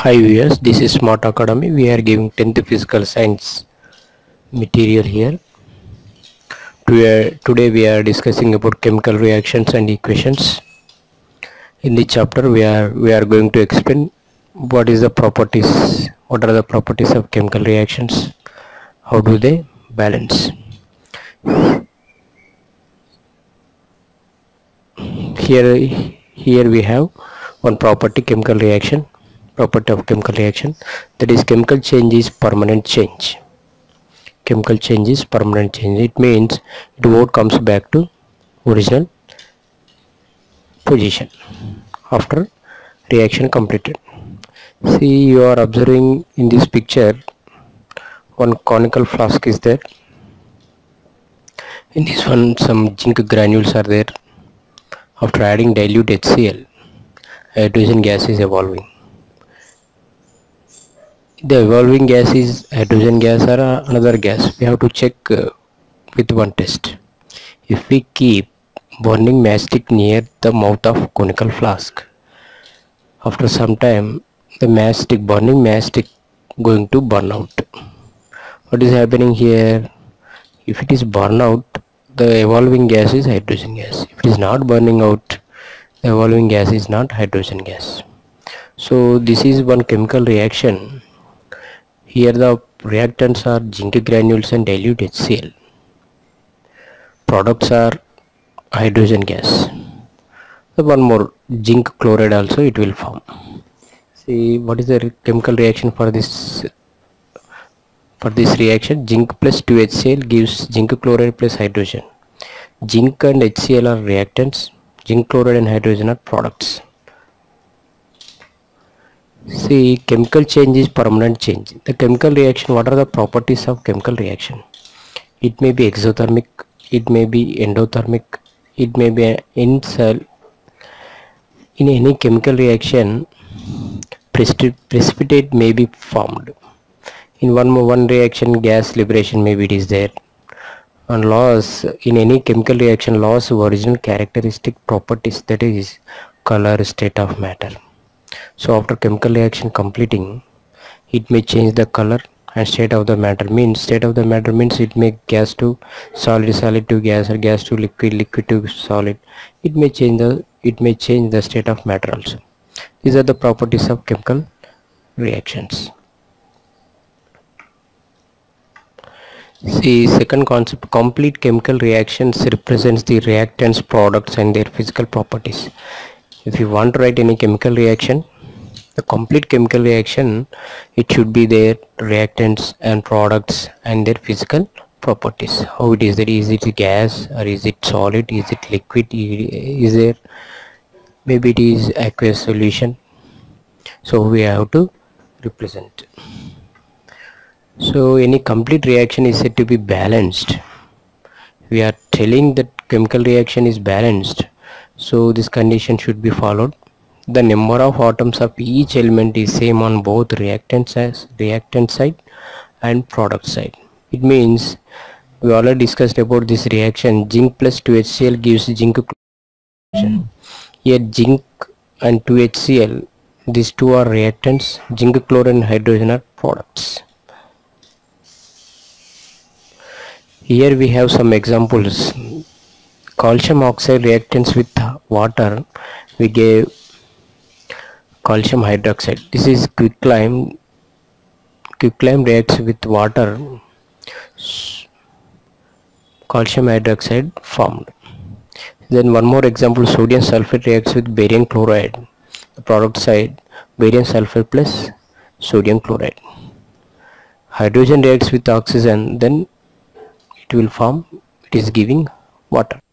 Hi viewers, this is Smart Academy. We are giving 10th physical science material here. Today we are discussing about chemical reactions and equations. In this chapter we are going to explain what are the properties of chemical reactions, how do they balance. Here we have one property of chemical reaction, that is chemical change is permanent change. Chemical change is permanent change. It means it won't comes back to original position after reaction completed. See, you are observing in this picture one conical flask is there. In this one some zinc granules are there. After adding dilute HCl, hydrogen gas is evolving. The evolving gas is hydrogen gas or another gas. We have to check with one test. If we keep burning mastic near the mouth of conical flask, after some time the burning mastic going to burn out. What is happening here? If it is burn out, the evolving gas is hydrogen gas. If it is not burning out, the evolving gas is not hydrogen gas. So this is one chemical reaction. Here the reactants are zinc granules and dilute HCl. Products are hydrogen gas. So one more zinc chloride also it will form. See, what is the chemical reaction for this reaction? Zinc plus 2HCl gives zinc chloride plus hydrogen. Zinc and HCl are reactants. Zinc chloride and hydrogen are products. See, chemical change is permanent change. The chemical reaction, what are the properties of chemical reaction? It may be exothermic, it may be endothermic, it may be in cell. In any chemical reaction, precipitate may be formed. In one reaction, gas liberation maybe it is there. And loss in any chemical reaction, loss of original characteristic properties, that is color, state of matter. So after chemical reaction completing, it may change the color and state of the matter. Means it may gas to solid, solid to gas, or gas to liquid, liquid to solid. It may change the state of matter also. These are the properties of chemical reactions. See, second concept, complete chemical reactions represents the reactants, products and their physical properties. If you want to write any chemical reaction, the complete chemical reaction, it should be their reactants and products and their physical properties. How it is, that is it gas or is it solid, is it liquid, is there, maybe it is aqueous solution. So we have to represent. So any complete reaction is said to be balanced. We are telling that chemical reaction is balanced, so this condition should be followed. The number of atoms of each element is same on both reactant side and product side. It means we already discussed about this reaction. Zinc plus 2HCl gives zinc chloride. Here zinc and 2HCl, these two are reactants. Zinc chloride and hydrogen are products. Here we have some examples. Calcium oxide reactants with water, we gave calcium hydroxide. This is quicklime. Quicklime reacts with water, calcium hydroxide formed. Then one more example, sodium sulfate reacts with barium chloride. The product side, barium sulfate plus sodium chloride. Hydrogen reacts with oxygen, then it will form, it is giving water.